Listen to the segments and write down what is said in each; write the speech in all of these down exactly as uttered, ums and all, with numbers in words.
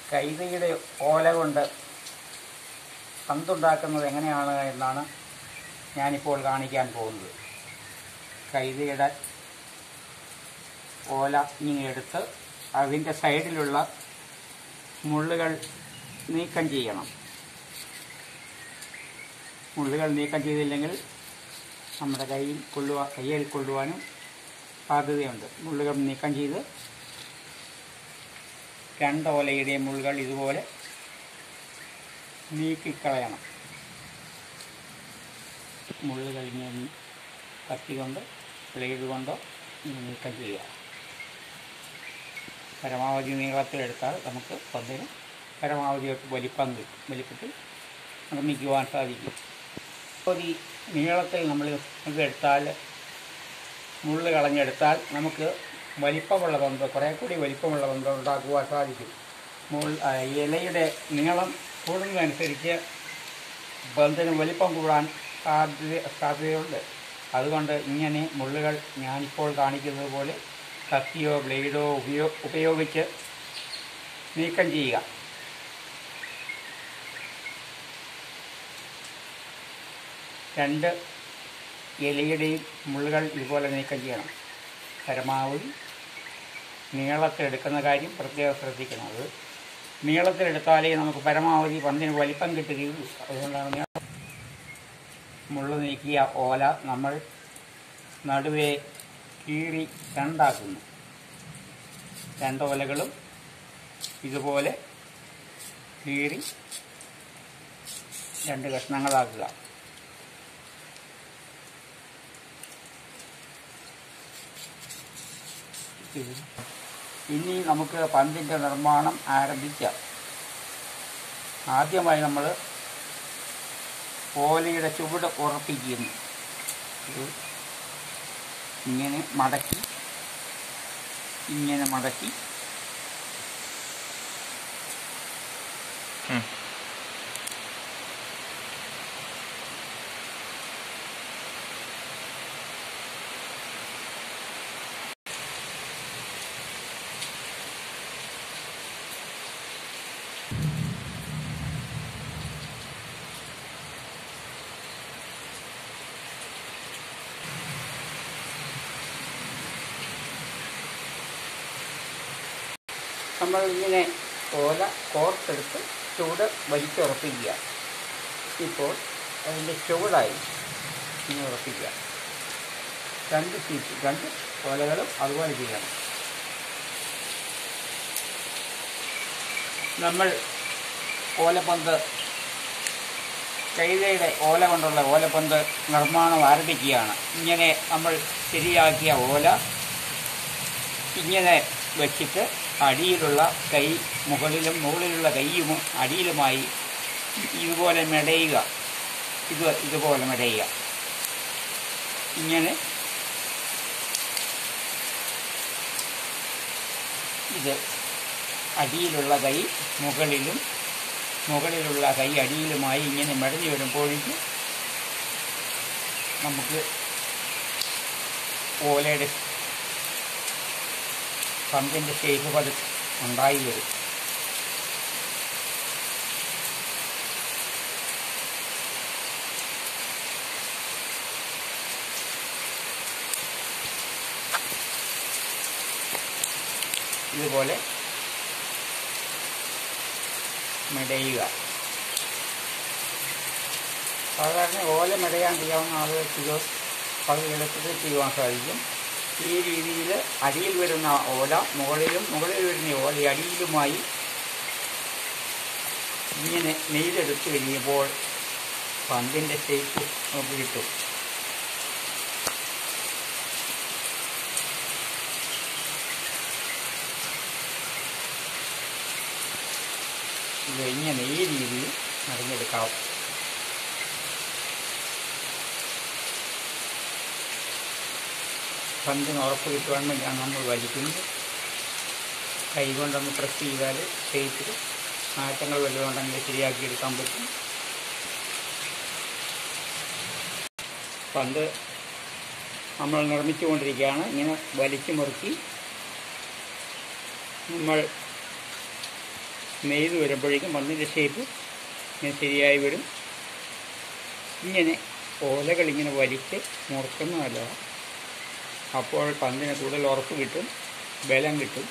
കൈതയുടെ ഓല കൊണ്ട് പന്തുണ്ടാക്കുന്നത് എങ്ങനെയാണ് എന്നാണ് ഞാനിപ്പോൾ കാണിക്കാൻ പോകുന്നത്. കൈതയുടെ ഓല ഇങ്ങനെ എടുത്ത് അതിൻ്റെ സൈഡിലുള്ള മുള്ളുകൾ നീക്കം ചെയ്യണം. മുള്ളുകൾ നീക്കം ചെയ്തില്ലെങ്കിൽ നമ്മുടെ കയ്യിൽ കൊള്ളുവാൻ കയ്യിൽ കൊള്ളുവാനും സാധ്യതയുണ്ട്. മുള്ളുകൾ നീക്കം ചെയ്ത് രണ്ട് ഓലയുടെയും മുള്ളുകൾ ഇതുപോലെ നീക്കിക്കളയണം. മുള്ളുകൾ ഇങ്ങനെ കത്തി കൊണ്ട് ബ്ലേഡ് കൊണ്ടോ നീക്കം ചെയ്യുക. പരമാവധി നീളത്തിലെടുത്താൽ നമുക്ക് പന്തിന് പരമാവധി വലിപ്പം കിട്ടും വലിപ്പത്തിൽ നിർമ്മിക്കുവാൻ സാധിക്കും. അപ്പോൾ ഈ നീളത്തിൽ നമ്മൾ എടുത്താൽ മുള്ള് കളഞ്ഞെടുത്താൽ നമുക്ക് വലിപ്പമുള്ള പന്ത് കുറേ കൂടി വലിപ്പമുള്ള പന്ത് ഉണ്ടാക്കുവാൻ സാധിക്കും. മുൾ ഇലയുടെ നീളം കൂടുന്നതനുസരിച്ച് പന്തിന് വലിപ്പം കൂടാൻ സാധ്യത സാധ്യതയുണ്ട്. അതുകൊണ്ട് ഇങ്ങനെ മുള്ളുകൾ ഞാനിപ്പോൾ കാണിക്കുന്നത് പോലെ കത്തിയോ ബ്ലേഡോ ഉപയോ ഉപയോഗിച്ച് നീക്കം ചെയ്യുക. രണ്ട് ഇലയുടെയും മുള്ളുകൾ ഇതുപോലെ നീക്കം ചെയ്യണം. പരമാവധി നീളത്തിലെടുക്കുന്ന കാര്യം പ്രത്യേകം ശ്രദ്ധിക്കണം. അത് നീളത്തിലെടുത്താലേ നമുക്ക് പരമാവധി പന്തിന് വലിപ്പം കിട്ടുകയുള്ളൂ. അതുകൊണ്ടാണ് മുള്ളു നീക്കിയ ഓല നമ്മൾ നടുവേ കീറി രണ്ടാക്കുന്നു. രണ്ട് ഓലകളും ഇതുപോലെ കീറി രണ്ട് കഷ്ണങ്ങളാക്കുക. ഇനി നമുക്ക് പന്തിൻ്റെ നിർമ്മാണം ആരംഭിക്കാം. ആദ്യമായി നമ്മൾ ഓലയുടെ ചുവട് ഉറപ്പിക്കുന്നു. ഇങ്ങനെ മടക്കി ഇങ്ങനെ മടക്കി നമ്മൾ ഇങ്ങനെ ഓല കോർത്തെടുത്ത് ചുവട് വലിച്ചുറപ്പിക്കുക. ഇപ്പോൾ അതിൻ്റെ ചുവടായി ഇങ്ങനെ ഉറപ്പിക്കുക. രണ്ട് സീറ്റ് രണ്ട് ഓലകളും അതുപോലെ ചെയ്യണം. നമ്മൾ ഓലപ്പന്ത് കൈതയുടെ ഓല കൊണ്ടുള്ള ഓലപ്പന്ത് നിർമ്മാണം ആരംഭിക്കുകയാണ്. ഇങ്ങനെ നമ്മൾ ശരിയാക്കിയ ഓല ഇങ്ങനെ വച്ചിട്ട് അടിയിലുള്ള കൈ മുകളിലും മുകളിലുള്ള കൈയും അടിയിലുമായി ഇതുപോലെ മെടയുക. ഇത് ഇതുപോലെ മെടയുക. ഇങ്ങനെ ഇത് അടിയിലുള്ള കൈ മുകളിലും മുകളിലുള്ള കൈ അടിയിലുമായി ഇങ്ങനെ മെടഞ്ഞു വരുമ്പോഴേക്കും നമുക്ക് ഓലയുടെ പന്തിൻ്റെ ഷേപ്പ് പത് ഉണ്ടായി വരും. ഇതുപോലെ മെടയുക. സാധാരണ ഓല മെടയാൻ ചെയ്യാവുന്ന ആളുകൾക്ക് ഇത് വളരെ എളുപ്പത്തിൽ ചെയ്യുവാൻ സാധിക്കും. ഈ രീതിയിൽ അടിയിൽ വരുന്ന ഓല മുകളിലും മുകളിൽ വരുന്ന ഓല അടിയിലുമായി ഇങ്ങനെ നെയ്തെടുത്ത് കഴിയുമ്പോൾ പന്തിൻ്റെ ഷേപ്പ് നമുക്ക് കിട്ടും. ഇത് ഇങ്ങനെ ഈ രീതിയിൽ നടന്നെടുക്കാം. പന്തിന് ഉറപ്പ് കിട്ടുവാൻ വേണ്ടിയാണ് നമ്മൾ വലിക്കുന്നത്. കൈ കൊണ്ടൊന്ന് പ്രസ് ചെയ്താൽ ഷേപ്പിൽ മാറ്റങ്ങൾ വല്ലതുണ്ടെങ്കിൽ ശരിയാക്കിയെടുക്കാൻ പറ്റും. പന്ത് നമ്മൾ നിർമ്മിച്ചുകൊണ്ടിരിക്കുകയാണ്. ഇങ്ങനെ വലിച്ചു മുറുക്കി നമ്മൾ നെയ്ത് വരുമ്പോഴേക്കും പന്തിൻ്റെ ഷേപ്പ് ഇങ്ങനെ ശരിയായി വരും. ഇങ്ങനെ ഓലകളിങ്ങനെ വലിച്ച് മുറുക്കുന്ന നല്ലതാണ്. അപ്പോൾ പന്തിന് കൂടുതൽ ഉറപ്പ് കിട്ടും, ബലം കിട്ടും.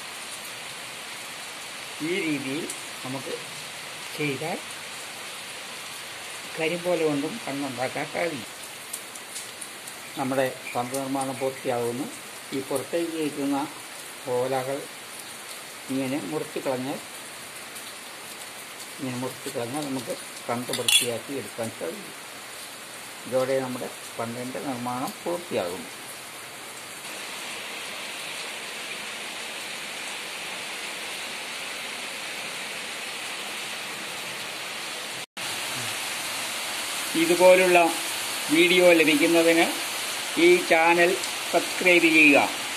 ഈ രീതിയിൽ നമുക്ക് ചെയ്താൽ കരിമ്പോലെ കൊണ്ടും കണ്ണുണ്ടാക്കാൻ കഴിയും. നമ്മുടെ പന്ത് നിർമ്മാണം പൂർത്തിയാകുന്നു. ഈ പുറത്തേക്ക് കയറ്റുന്ന ഓലകൾ ഇങ്ങനെ മുറിച്ച് കളഞ്ഞാൽ ഇങ്ങനെ മുറിച്ച് കളഞ്ഞാൽ നമുക്ക് പന്ത് വൃത്തിയാക്കി എടുക്കാൻ കഴിയും. ഇതോടെ നമ്മുടെ പന്തിൻ്റെ നിർമ്മാണം പൂർത്തിയാകുന്നു. ഇതുപോലുള്ള വീഡിയോ ലഭിക്കുന്നതിന് ഈ ചാനൽ സബ്സ്ക്രൈബ് ചെയ്യുക.